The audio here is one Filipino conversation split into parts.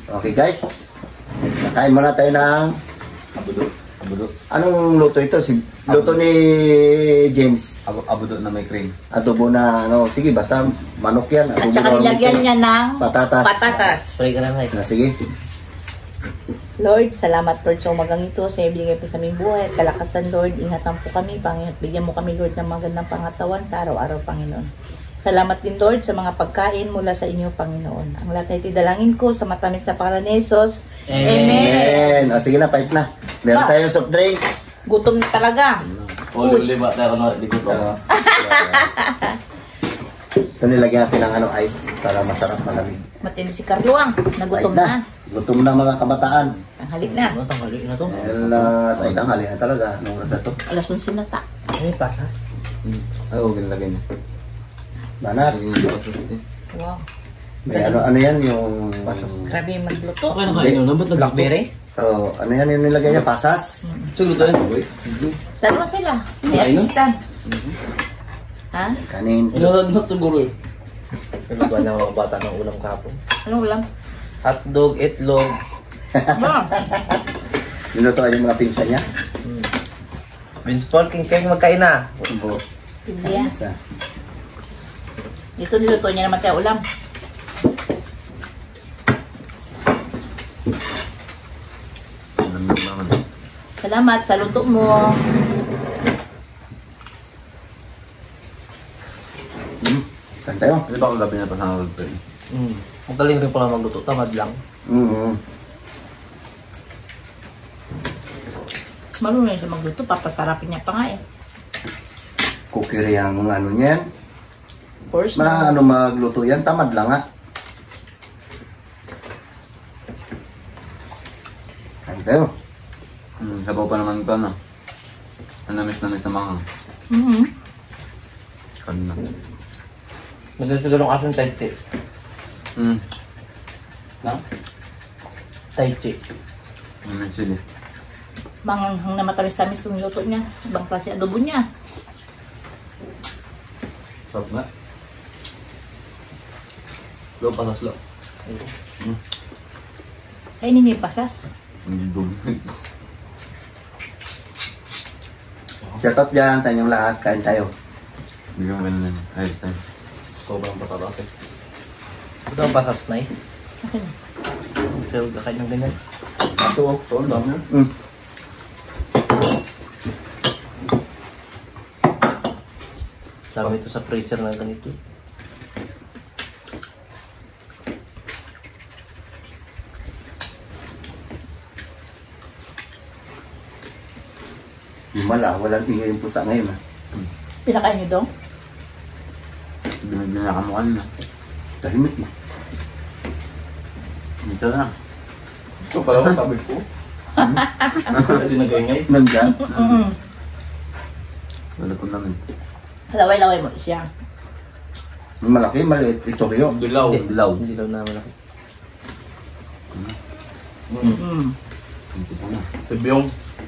Okay guys, kain muna tayo ng abudo. Anong luto ito? Luto ni James. Abudo na may cream. Adobo na ano, sige basta manok yan. At saka nilagyan niya ng patatas. Sige. Lord, salamat Lord sa umagang ito. Sa ibigay po sa aming buhay at kalakasan Lord. Ingatan po kami, Panginoon. Bigyan mo kami Lord ng magandang pangatawan sa araw-araw, Panginoon. Salamat din Lord sa mga pagkain mula sa inyo, Panginoon. Ang lahat na itidalangin ko sa matamis na pangalan ni Jesus. Amen. O sige na, pipe na. Meron tayong soft drinks. Gutom na talaga. Uli ba tayo kunwari di gutom? Ito nilagyan natin ng ice para masarap malamig. Matindi si Carluang. Nagutom na. Gutom na mga kabataan. Tanghali na. Tanghali na to. Ay, tanghali na talaga. Anong oras na to? Alas 11 na ta. Ay, pasas. Ay, huwag nilagay niya. Banat. Wow. May ano yan yung... Grabe yung magluto. Okay na kayo na. Ba't nag-blackberry? Oh, ano yan yung nilagay niya? Pasas? Sige, lutoin. Dalawa sila. May assistant. Ha? Kanin. Ilan na ito, guro eh. Nilagyan ng mga bata ng ulam kahapon. Anong ulam? Hotdog, itlog. Ba? Nilutoan yung mga pinsan niya? Vince Paul, King Keng, magkain na. Opo. Tindiya. Isa. Dito niluto niya naman tayo ulam. Salamat sa luto mo. Saan tayo? Hindi ba ako gabi na pa sa luto eh? Magaling rin pala magluto, tamad lang. Marunong siya magluto, papasarapin niya pa nga eh. Cookery ang ano niyan. Of course. Ano magluto yan, tamad lang ha. Saan tayo? Sabaw pa naman ito, no? Namis na mahang. Kanina. Magaling siguro ng asong tai chi. Tai chi. Sige. Manghang na matamis-tamis yung luto niya. Ibang klase adobo niya. Sarap nga. Lo, pasas lo. Kainin niya yung pasas. Hindi doon. Shoutout dyan sa inyong lahat, kain tayo. Hindi ka ganun na. Ay, tayo. Sobrang patatas eh. Ito ang pasas na eh. Okay. Pero kakain ng ganyan. Ito, ang dami. Dami ito sa freezer na ganito. Walang ingay yung pusa ngayon ha. Pinakain niyo dong? Binaka mo kanina. Tahimik mo. Dito na. Ito pala ko sabi ko. Hindi nag-ingay. Nandyan. Wala ko namin. Laway-laway mo siya. Malaki, maliit. Ito rin. Dilaw. Dilaw. Dilaw na malaki. Umpisa na. Tibyong.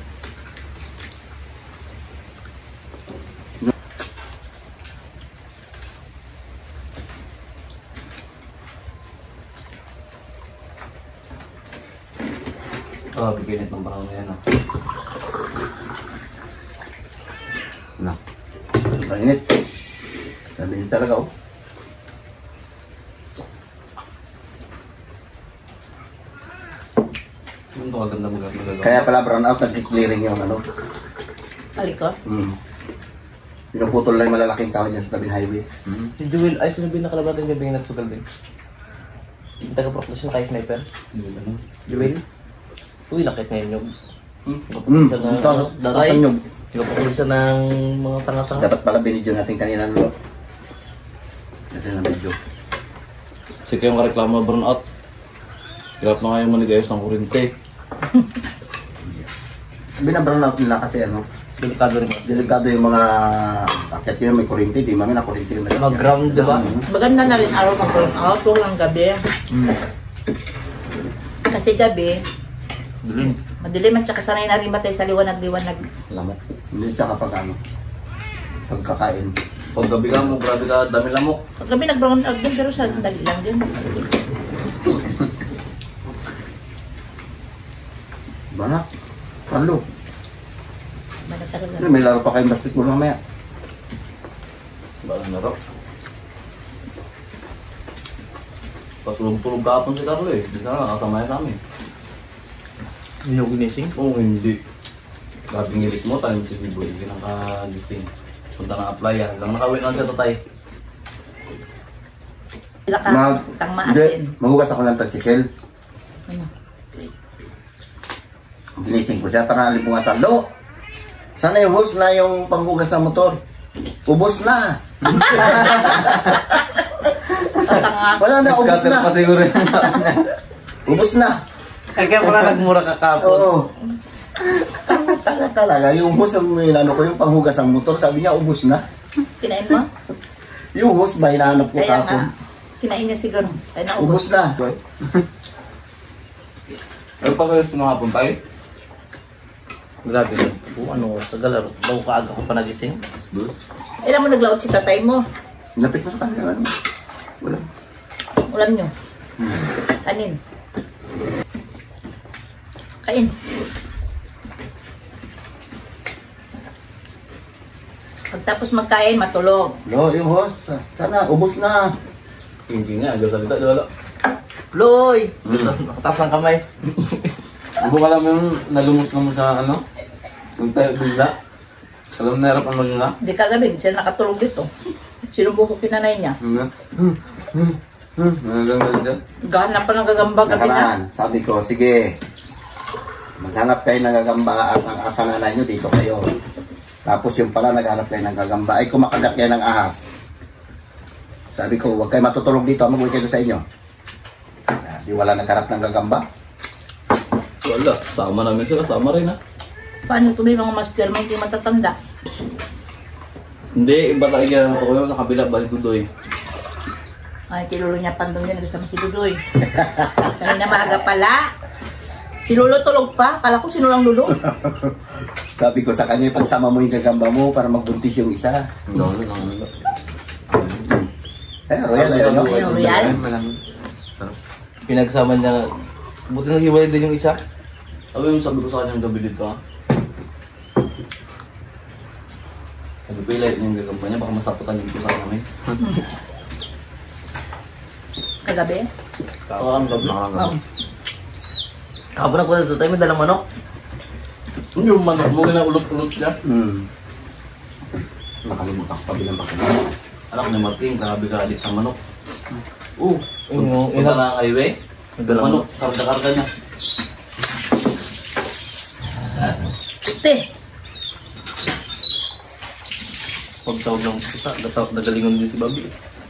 Biginit ng panahon na yan. Wala. Mainit. Sabihin talaga oh. Ito kaganda magagawa. Kaya pala brown out, nag-clearing yung ano. Aliko? Pinuputol lang yung malalaking kahoy dyan sa tabing highway. Si Jewel, ay sinabi na kalabatan niya bigyan nagsugal din. Yung taga-proclash na kay sniper. Jewel? Uy, nakit ngayon yung daray. Nagpapulis siya ng mga sanga-sanga. Dapat pala binidyo natin kanina no. Natin na medyo. Sige yung reklamo burnout. Hirap na nga yung manigayos ng kurente. Binabrown out nila kasi ano. Delikado rin. Delikado yung mga akit yun, may kuryente. Di mami na kuryente yung Mag-ground, diba? Maganda na rin araw mag-burn out. Huwag lang gabi. Kasi gabi, Dilim. madilim at saka sanay na rin matay sa liwanag-liwanag. Lamok. Hindi siya kapag ano. Pagkakain. Pag gabi ka mo, grabe ka, dami lamok. Pag gabi nag-brown out din pero sa dali lang din. Banak. Palo. Bala talaga. May laro pa kayong basketball mamaya. Balang laro. Patulog-tulog kahapon si Carlo eh. Di sana nakasamaya sa amin. Hindi ako ginising. Oo, hindi. Grabe ngilit mo, tayo si Biboy. Hindi nakagising. Punta ng apply ah. Hanggang nakawin lang siya tatay. Sila ka, kang Hindi, maasin. maghugas ako ng tatsikel. Ano? Ginising ko siya para alipungan Lo! Sana yung hose na yung panghugas ng motor. Ubos na! Tatanga. Wala na, ubos Scatter na! pa siguro yun. Ubos na! Kaya pala nagmura ka kapon. Oo. Tanga talaga. Yung hose ang ano ko, yung panghugas ng motor, sabi niya, ubos na. Kinain mo? Yung hose ba, hinahanap ko Kaya kapon. nga. Kinain niya siguro. Kaya naubos. Ubos na. Ay, pag-alis ko ng hapon tayo. Grabe yun. Ano, tagal. Daw kaaga ko pa nagising. Dus. Ilan mo naglaot si tatay mo? Lapit mo sa kanila. Ano? Wala. Ulam nyo. Kanin. Kain. Pagtapos magkain, matulog. Lo, yung hose, sana, ubos na. Hindi nga, agad salita, di wala. Loy! Nakataas ang kamay. Hindi ko alam yung nalumos-lumos sa ano? Yung tayo bigla. Alam na hirap ang magla. Hindi kagabi, hindi sila nakatulog dito. Sinubuko kinanay niya. Nagaganda dyan. Gahanap pa ng gagamba gabi na. Nakaraan, sabi ko, sige, maghanap kayo ng gagamba at ang asa nanay nyo, dito kayo. Tapos yung pala naghanap kayo ng gagamba, ay kumakagat kayo ng ahas. Sabi ko, huwag kayo matutulog dito, mag-uwi kayo sa inyo. Di wala naghanap ng gagamba. Wala, sama namin sila, sama rin ha. Paano ito may mga master mo hindi matatanda? Hindi, iba tayo yan ako yun, nakabila, balik ko doy. Ay, kilulo niya pandong niya, nagasama si Dudoy. Kanina maaga pala. Si Lolo tulog pa, kala ko sinulang Lolo. Sabi ko sa kanya, pagsama mo yung gagamba mo para magbuntis yung isa. Gawin lang nila. Royal, ayun no? Ayun, Royal. Malamig. Pinagsama niya. Buti nang hiwalay din yung isa. Sabi ko sa kanya gabi dito ha. Sabi ko ilait niya yung gagamba niya, baka masaputan yung pusa namin. Kagabi? Oo, ang gabi. Oo. Kapag nagpunta dito tayo, may dalang manok. Yung manok mo, ulot-ulot siya. Nakalimutan ko pa bilang bakit. Anak ni Martin, grabe ka adik ng manok. Yung Punta na ang highway. Nagdalang Manok, karga-karga na. Ste! pagtawag ng kita, nagalingon din si Bobby.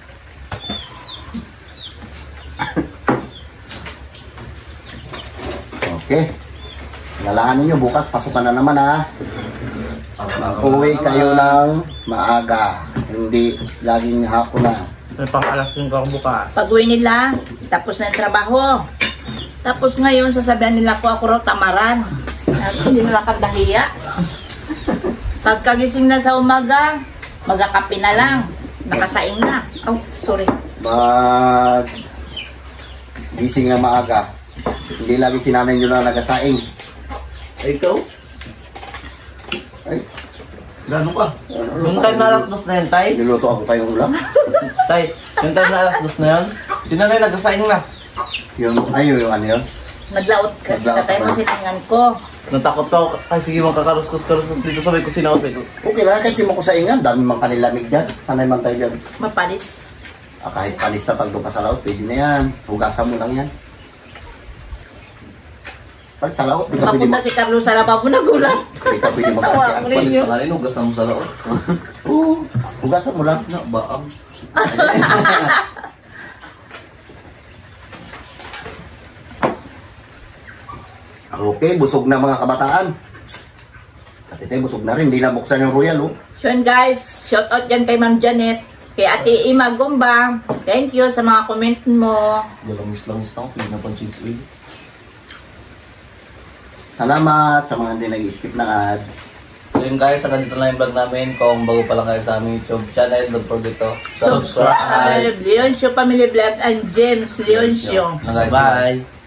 Okay. Lalahanin nyo, bukas pasukan na naman ha. Uwi kayo ng maaga. Hindi laging hapon na. May pang alas 5 ako bukas. Pag-uwi nila, tapos na yung trabaho. Tapos ngayon, sasabihan nila ko ako raw tamaran. At hindi na nakadahiya. Pagkagising na sa umaga, magkakape na lang. Nakasaing na. Oh, sorry. Gising na maaga. Hindi lagi sinanay nyo na nagasaing. Ay, ikaw? Ay, Gano'n ka? Yung time na alas 2 na yun, Tay. niluto ako kayong ulam. Tay, yung time na alas 2 na yun, di na rin nagsasaing na. Yung ano yun? Naglaot kasi tatay mo siningan ko. Natakot pa ako, ay sige magkakarustos-karustos dito, sabay ko sinaot ko. Okay lang, kahit di mo ko saingan. Dami mang kanilamig dyan. Sanay man tayo dyan. Mapalis. Kahit palis na pag doon ka sa laot, pwede na yan. Hugasan mo lang yan. Pag sa laot, di ka pwede Papunta si Carlos sa lababo nagulat. Di ka pwede Tawa mag-akyat. ko Palis ninyo. na nga rin, hugasan mo sa laot. Oo, hugasan mo lang. Na, baang. Okay, busog na mga kabataan. Kasi tayo busog na rin, hindi na buksan yung royal, oh. So yun guys, shout out dyan kay Ma'am Janet, kay Ate Ima Gumbang. Thank you sa mga comment mo. Langis-langis na ako, hindi na pang cheese oil. Salamat sa mga hindi nag-skip na ads. So yun guys, hanggang dito lang yung vlog namin. Kung bago pa lang kayo sa aming YouTube channel, don't forget to Subscribe! Leoncio Family Vlog and James Leoncio. Bye! Bye!